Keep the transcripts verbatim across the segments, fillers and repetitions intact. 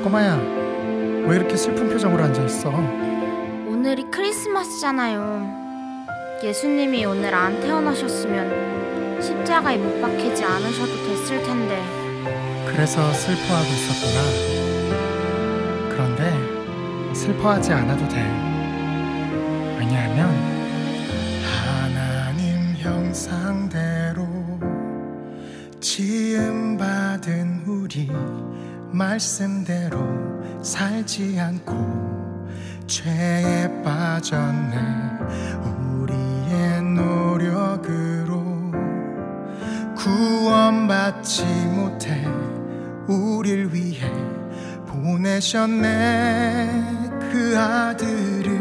꼬마야, 왜 이렇게 슬픈 표정으로 앉아있어? 오늘이 크리스마스잖아요. 예수님이 오늘 안 태어나셨으면 십자가에 못 박히지 않으셔도 됐을 텐데. 그래서 슬퍼하고 있었구나. 그런데 슬퍼하지 않아도 돼. 왜냐하면 하나님 형상대로 지음받은 우리, 말씀대로 살지 않고 죄에 빠졌네. 우리의 노력으로 구원받지 못해 우릴 위해 보내셨네, 그 아들을.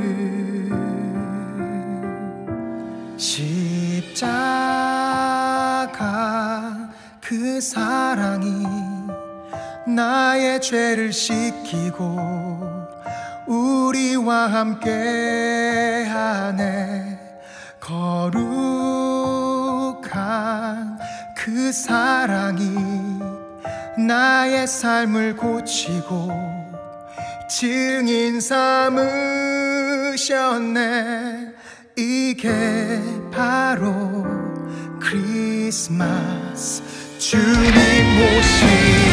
십자가 그 사랑이 나의 죄를 씻기고 우리와 함께 하네. 거룩한 그 사랑이 나의 삶을 고치고 증인 삼으셨네. 이게 바로 크리스마스, 주님 오신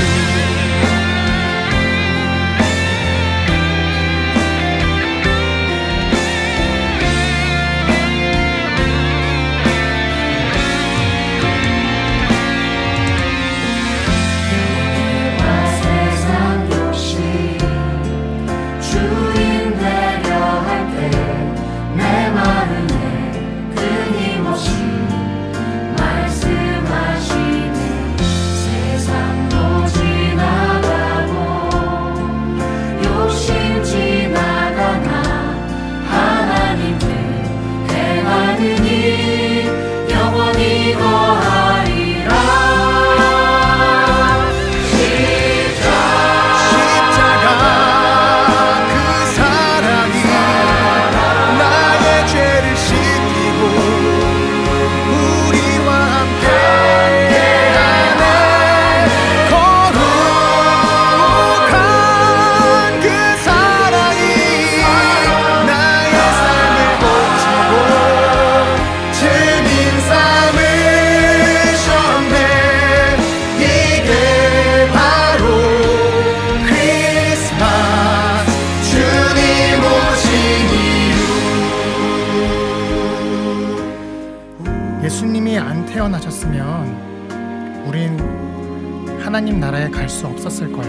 예수님이 안 태어나셨으면 우린 하나님 나라에 갈 수 없었을 거야.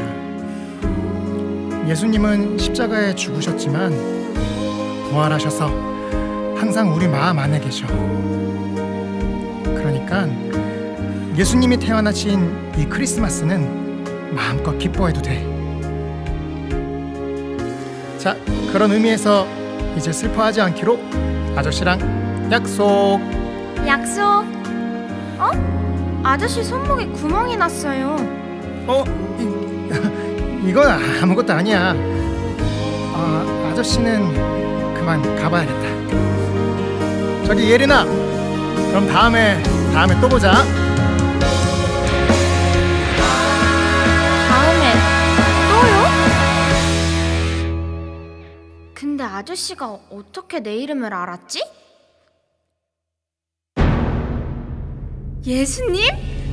예수님은 십자가에 죽으셨지만 부활하셔서 항상 우리 마음 안에 계셔. 그러니까 예수님이 태어나신 이 크리스마스는 마음껏 기뻐해도 돼. 자, 그런 의미에서 이제 슬퍼하지 않기로 아저씨랑 약속. 약속. 어? 아저씨 손목에 구멍이 났어요. 어? 이, 이건 아무것도 아니야. 아, 아저씨는 그만 가봐야겠다. 저기 예린아, 그럼 다음에 다음에 또 보자. 다음에 또요? 근데 아저씨가 어떻게 내 이름을 알았지? 예수님?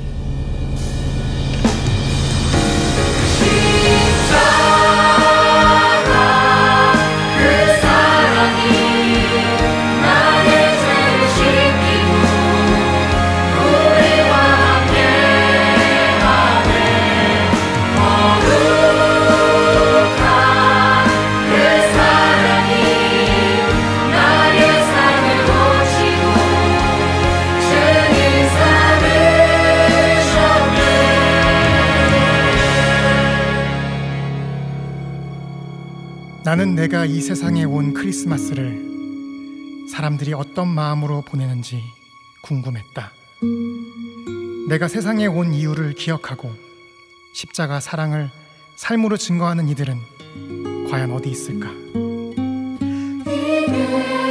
나는 내가 이 세상에 온 크리스마스를 사람들이 어떤 마음으로 보내는지 궁금했다. 내가 세상에 온 이유를 기억하고 십자가 사랑을 삶으로 증거하는 이들은 과연 어디 있을까?